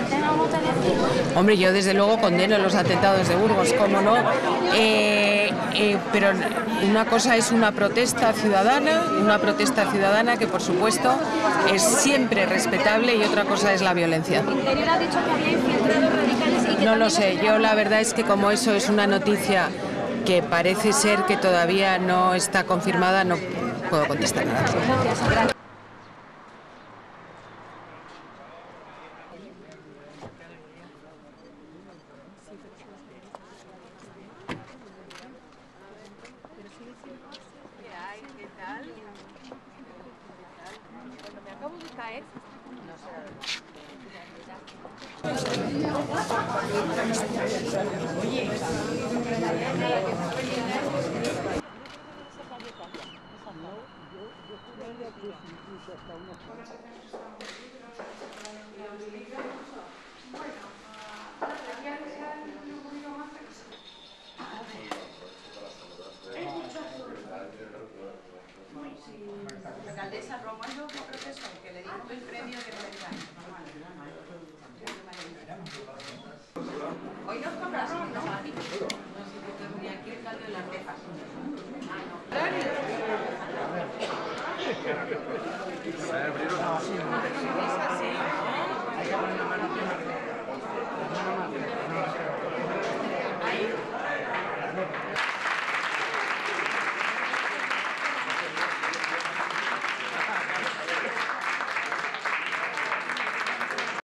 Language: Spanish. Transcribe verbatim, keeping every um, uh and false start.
Hombre, yo desde luego condeno los atentados de Burgos, cómo no, eh, eh, pero una cosa es una protesta ciudadana, una protesta ciudadana que por supuesto es siempre respetable, y otra cosa es la violencia. No lo sé, yo la verdad es que como eso es una noticia que parece ser que todavía no está confirmada, no puedo contestar nada. Gracias. ¿Qué tal? Cuando me acabo de caer, no sé. Oye, la alcaldesa Romualdo, ¿qué profesor? Que le dimos el premio que no está. Hoy nos compras un no, a mí. No sé si te venía aquí el caldo de las cejas. Ah, no. Es así. Hay que poner la mano.